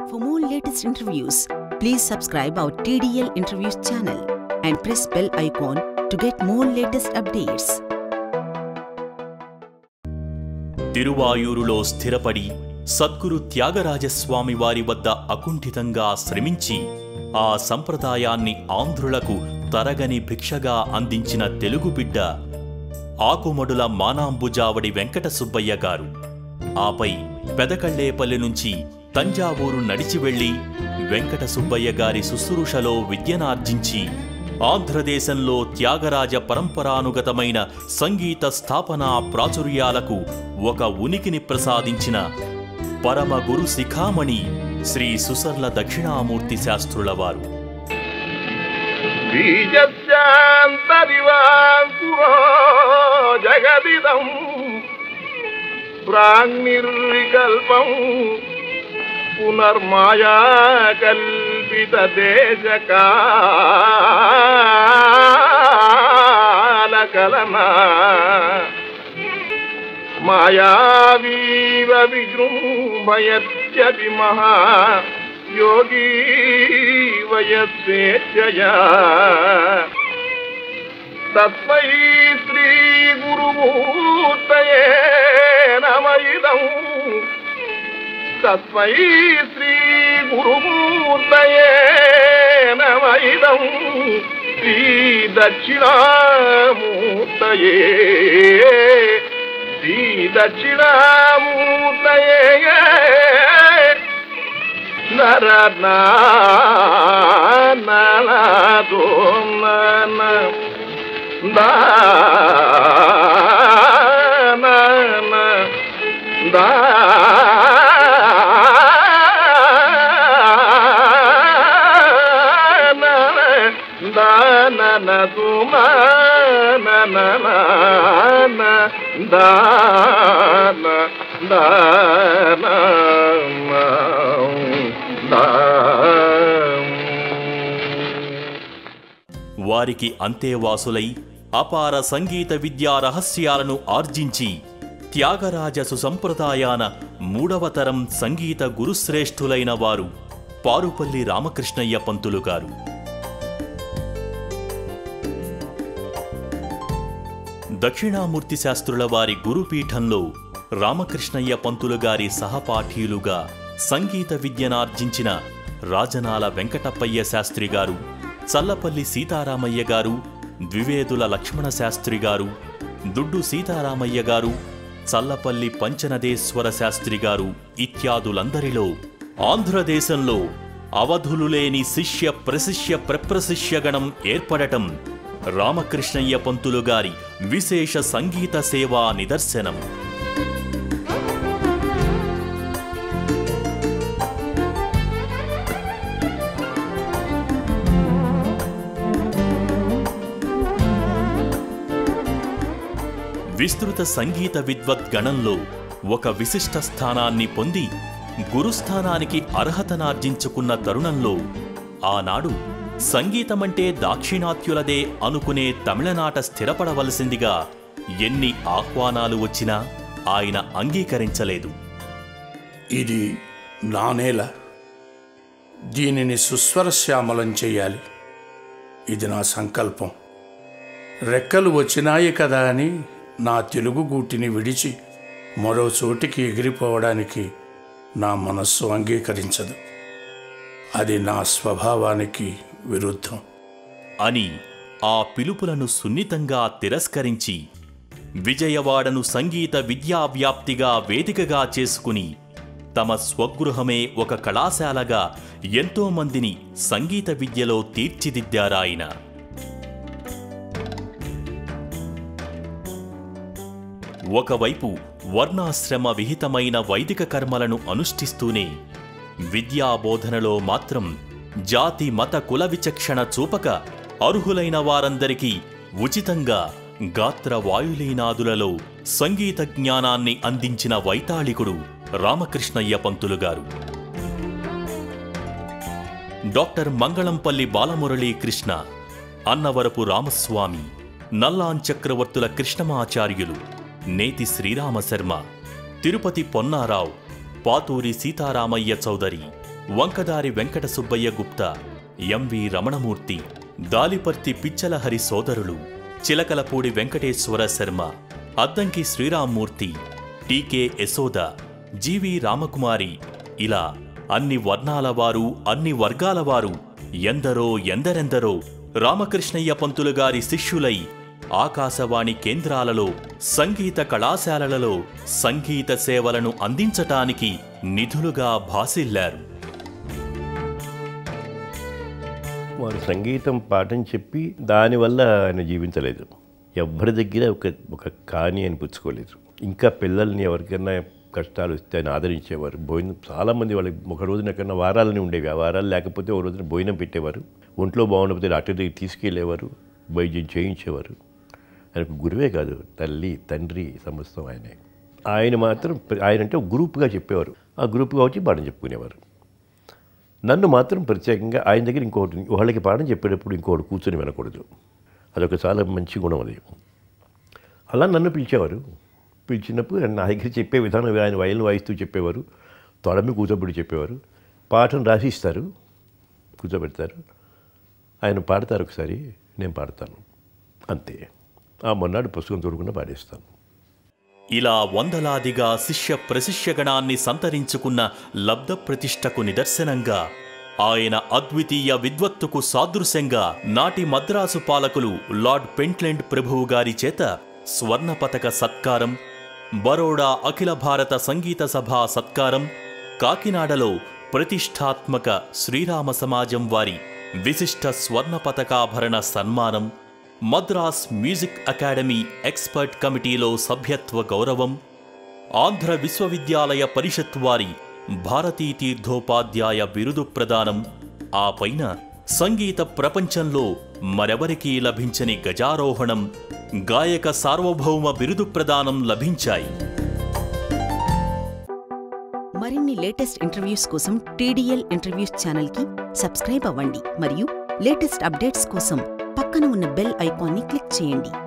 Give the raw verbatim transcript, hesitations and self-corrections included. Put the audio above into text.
For more latest interviews, please subscribe our T D L Interviews channel and press bell icon to get more latest updates. తిరువాయూరులో స్థిరపడి సద్గురు త్యాగరాజస్వామి వారి వద్ద అకుంఠితంగా శ్రమించి ఆ సంప్రదాయాన్ని ఆంధ్రులకు తరగని భిక్షగా అందించిన తెలుగు బిడ్డ ఆకుమడుల మానాంబుజావడి వెంకట సుబ్బయ్య గారు. ఆపై పెదకళ్ళేపల్లి నుంచి తంజావూరు నడిచి వెళ్లి వెంకట సుబ్బయ్య గారి శుశ్రూషలో విద్యనార్జించి ఆంధ్రదేశంలో త్యాగరాజ పరంపరానుగతమైన సంగీత స్థాపన ప్రాచుర్యాలకు ఒక ఉనికిని ప్రసాదించిన పరమ గురు శిఖామణి శ్రీ సుసర్ల దక్షిణామూర్తి శాస్త్రుల వారు. జగదిదం ప్రాణిర్వికల్పం పునర్మాయా కల్పిత దేశకాలకలనా మాయావీవ విజృంభయత్యపి మహా యోగీ వయస్వేచ్ఛయా తస్మై శ్రీ గురుమూర్తయే నమః. తస్మై శ్రీ గురుమూర్తయే నమః. శ్రీ దక్షిణామూర్తయే శ్రీ దక్షిణామూర్తయే నరనా నలదో నన దా నన దా నన తుమా నన దాన దాన వారికి అంతేవాసులై అపార సంగీత విద్యా రహస్యాలను ఆర్జించి త్యాగరాజ సుసంప్రదాయాన మూడవ తరం సంగీత గురుశ్రేష్ఠులైన వారు పారుపల్లి రామకృష్ణయ్య పంతులు గారు. దక్షిణామూర్తి శాస్త్రుల వారి గురుపీఠంలో రామకృష్ణయ్య పంతులు గారి సహపాఠీయులుగా సంగీత విద్యనార్జించిన రాజనాల వెంకటప్పయ్య శాస్త్రి గారు, చల్లపల్లి సీతారామయ్య గారు, ద్వివేదుల లక్ష్మణ శాస్త్రి గారు, దుడ్డు సీతారామయ్య గారు, చల్లపల్లి పంచనదేశ్వర శాస్త్రి గారు ఇత్యాదులందరిలో ఆంధ్రదేశంలో అవధులు లేని శిష్య ప్రశిష్య ప్రప్రశిష్యగణం ఏర్పడటం రామకృష్ణయ్య పంతులు గారి విశేష సంగీత సేవా నిదర్శనం. విస్తృత సంగీత విద్వద్గణంలో ఒక విశిష్ట స్థానాన్ని పొంది గురుస్థానానికి అర్హతనార్జించుకున్న తరుణంలో ఆనాడు సంగీతమంటే దాక్షిణాత్యులదే అనుకునే తమిళనాట స్థిరపడవలసిందిగా ఎన్ని ఆహ్వానాలు వచ్చినా ఆయన అంగీకరించలేదు. ఇది నా నేల, దీనిని సుస్వరశ్యామలం చెయ్యాలి, ఇది నా సంకల్పం. రెక్కలు వచ్చినాయి కదా అని నా తెలుగు గూటిని విడిచి మరో చోటికి ఎగిరిపోవడానికి నా మనస్సు అంగీకరించదు. అది నా స్వభావానికి విరుద్ధం అని ఆ పిలుపులను సున్నితంగా తిరస్కరించి విజయవాడను సంగీత విద్యావ్యాప్తిగా వేదికగా చేసుకుని తమ స్వగృహమే ఒక కళాశాలగా ఎంతోమందిని సంగీత విద్యలో తీర్చిదిద్దారాయన. ఒకవైపు వర్ణాశ్రమ విహితమైన వైదిక కర్మలను అనుష్ఠిస్తూనే విద్యాబోధనలో మాత్రం జాతి మత కుల విచక్షణ చూపక అర్హులైన వారందరికీ ఉచితంగా గాత్ర వాయులీనాదులలో సంగీత జ్ఞానాన్ని అందించిన వైతాళికుడు రామకృష్ణయ్య పంతులు గారు. డాక్టర్ మంగళంపల్లి బాలమురళీకృష్ణ, అన్నవరపు రామస్వామి, నల్లాన్ చక్రవర్తుల కృష్ణమాచార్యులు, నేతి శ్రీరామ శర్మ, తిరుపతి పొన్నారావు, పాతూరి సీతారామయ్య చౌదరి, వంకదారి వెంకట సుబ్బయ్య గుప్తా, ఎంవి రమణమూర్తి, దాలిపర్తి పిచ్చలహరి సోదరులు, చిలకలపూడి వెంకటేశ్వర శర్మ, అద్దంకి శ్రీరామ్మూర్తి, టీకే యశోద, జీవి రామకుమారి, ఇలా అన్ని వర్ణాల వారు, అన్ని వర్గాల వారు, ఎందరో ఎందరెందరో రామకృష్ణయ్య పంతులు గారి శిష్యులై ఆకాశవాణి కేంద్రాలలో, సంగీత కళాశాలలలో సంగీత సేవలను అందించటానికి నిధులుగా భాసిల్లారు. వారు సంగీతం పాఠం చెప్పి దానివల్ల ఆయన జీవించలేదు. ఎవరి దగ్గర ఒక ఒక కాని అని పుచ్చుకోలేదు. ఇంకా పిల్లల్ని ఎవరికైనా కష్టాలు వస్తే ఆయన ఆదరించేవారు. భోజనం చాలామంది వాళ్ళకి ఒక రోజున కన్నా వారాలని ఉండేవి. ఆ వారాలు లేకపోతే ఒక రోజున భోజనం పెట్టేవారు. ఒంట్లో బాగుండకపోతే డాక్టర్ దగ్గరికి తీసుకెళ్లేవారు, వైద్యం చేయించేవారు. ఆయనకు గురువే కాదు, తల్లి తండ్రి సమస్తం ఆయనే. ఆయన మాత్రం ఆయన అంటే ఒక గ్రూప్గా చెప్పేవారు. ఆ గ్రూప్గా వచ్చి పాఠం చెప్పుకునేవారు. నన్ను మాత్రం ప్రత్యేకంగా ఆయన దగ్గర ఇంకొకటి, వాళ్ళకి పాఠం చెప్పేటప్పుడు ఇంకొకటి కూర్చొని వినకూడదు. అదొక చాలా మంచి గుణం అది. అలా నన్ను పిలిచేవారు. పిలిచినప్పుడు నా దగ్గర చెప్పే విధానం ఆయన వయలు వాయిస్తూ చెప్పేవారు. తొడమి కూర్చోబెట్టి చెప్పేవారు. పాఠం రాసిస్తారు, కూర్చోబెడతారు. ఆయన పాడతారు ఒకసారి, నేను పాడతాను, అంతే. ఆ మొన్నాడు పుస్తకం చూడకుండా పాడేస్తాను. ఇలా వందలాదిగా శిష్య ప్రశిష్యగణాన్ని సంతరించుకున్న లబ్ధ ప్రతిష్టకు నిదర్శనంగా, ఆయన అద్వితీయ విద్వత్తుకు సాదృశ్యంగా నాటి మద్రాసు పాలకులు లార్డ్ పెంట్లెండ్ ప్రభువు గారి చేత స్వర్ణ పతక సత్కారం, బరోడా అఖిల భారత సంగీత సభా సత్కారం, కాకినాడలో ప్రతిష్టాత్మక శ్రీరామ సమాజం వారి విశిష్ట స్వర్ణ పతకాభరణ సన్మానం, మద్రాస్ మ్యూజిక్ అకాడమీ ఎక్స్పర్ట్ కమిటీలో సభ్యత్వ గౌరవం, ఆంధ్ర విశ్వవిద్యాలయ పరిషత్ వారి భారతీ తీర్థోపాధ్యాయ బిరుదు ప్రదానం, ఆ పైన సంగీత ప్రపంచంలో మరెవరికీ లభించని గజారోహణం, గాయక సార్వభౌమ బిరుదు ప్రదానం లభించాయి. మరిన్ని లేటెస్ట్ ఇంటర్వ్యూస్ కోసం టీడీఎల్ ఇంటర్వ్యూస్ ఛానల్కి సబ్స్క్రైబ్ అవ్వండి మరియు లేటెస్ట్ అప్డేట్స్ కోసం పక్కన ఉన్న బెల్ ఐకాన్ని క్లిక్ చేయండి.